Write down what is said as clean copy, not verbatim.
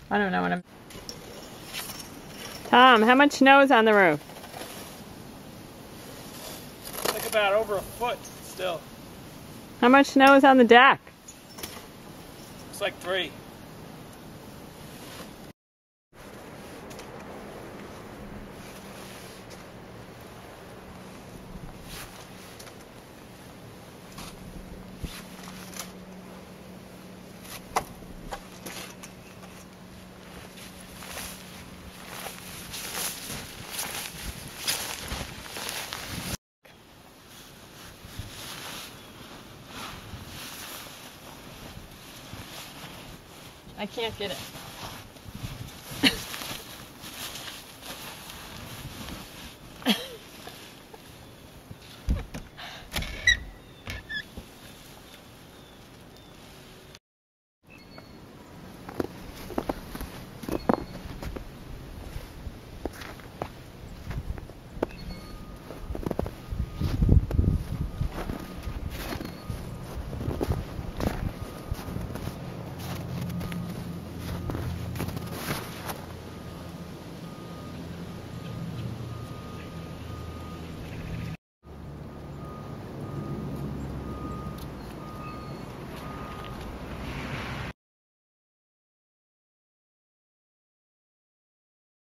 I don't know what I'm... Tom, how much snow is on the roof? It's like about over a foot still. How much snow is on the deck? It's like 3. I can't get it.